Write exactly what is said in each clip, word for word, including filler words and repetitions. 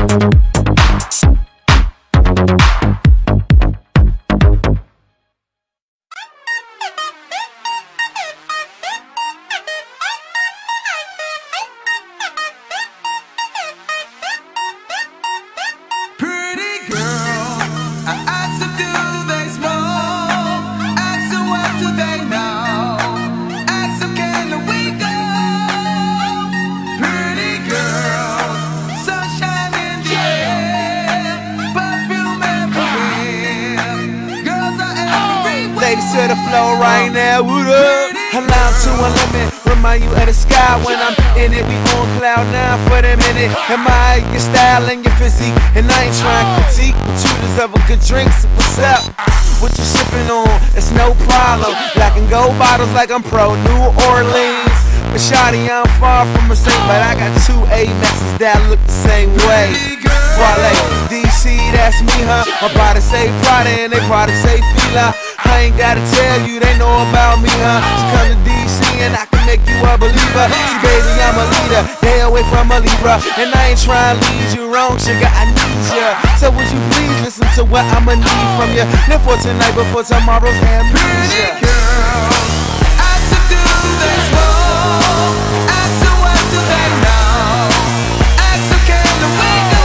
Ladies to the floor right now, what up? Allow to a limit, remind you of the sky when I'm in it. We on cloud nine for the minute. Admire your style and your physique, and I ain't trying to critique, but you deserve a good drink, so what's up? What you sipping on? It's no problem. Black and gold bottles like I'm pro New Orleans. But shawty, I'm far from a saint, but I got two A Maxes that look the same way. Wale, D C, that's me, huh? My body say Prada and they probably say Fila. I ain't gotta tell you, they know about me, huh? So come to D C and I can make you a believer. See, baby, I'm a leader, stay away from a Libra. And I ain't trying to lead you wrong, sugar, I need ya. So would you please listen to what I'ma need from you? Live for tonight before tomorrow's amnesia. Girl, I should do this more. Ask her what do they know. Ask her can we go.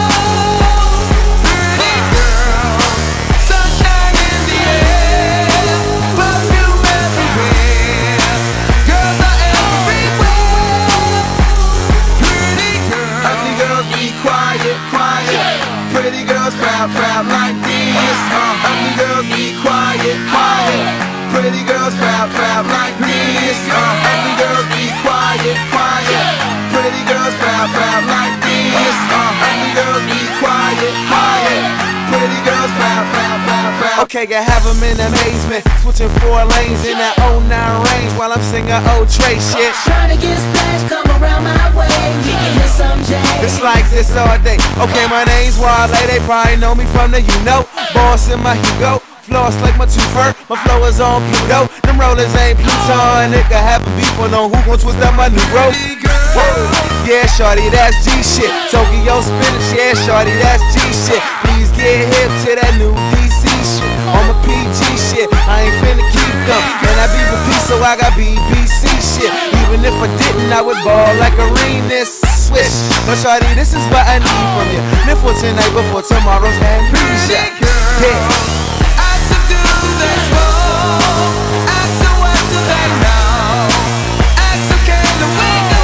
Pretty girl, sunshine in the air, perfume everywhere. Girls are everywhere. Pretty girl, ugly girls be quiet, quiet. Pretty girls proud, proud like this. Uh, ugly girls be quiet, quiet. Pretty girls proud, proud like this. Uh, ugly girls be quiet, quiet. Pretty girls proud, proud like this. Uh, ugly girls be quiet, quiet. Pretty girls proud, proud, proud, proud. Okay, I have them in amazement, switching four lanes in that oh nine range while I'm singing old Trey shit. Trying to get splashed, come around my way. We can hit some J. It's like this all day. Okay, my name's Wale, they probably know me from the you know. Boss in my Hugo, floss like my two-fur. My flow is on Pluto, them rollers ain't Pluton. It could have a beef on who gon' twist up my new rope. Yeah, shorty, that's G shit. Tokyo spinach, yeah, shorty, that's G shit. Please get hip to that new D C shit. On my P G shit, I ain't finna keep them. And I be with P, so I got B B C shit. Even if I didn't, I would ball like arenas. Swish. Now shorty, this is what I need from you. Live for tonight before tomorrow's amnesia. Yeah. I should do this more. Ask her what do they know. Ask her can we go.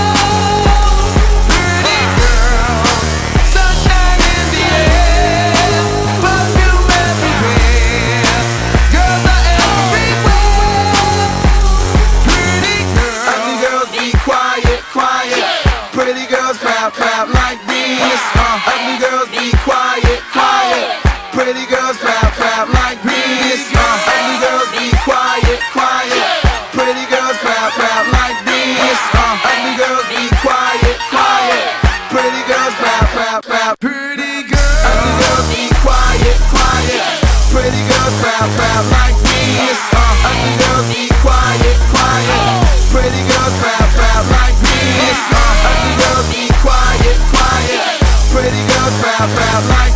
Pretty girl, sunshine in the air, perfume everywhere. Girls are everywhere. Pretty girl, ugly girls be quiet, quiet. Pretty girls proud, proud like this. Uh, ugly girls be quiet, quiet. Pretty girls proud, proud like this. Uh, ugly girls be quiet, quiet. Pretty girls proud, proud like this. Uh, ugly girls be quiet, quiet. Pretty girls proud, proud, proud. Pretty girls, ugly girls be quiet, quiet. Pretty girls proud, proud like this. Uh, ugly girls be quiet, quiet. Pretty girls proud, proud like this. Uh, ugly girls be quiet, quiet. Pretty girls proud, proud like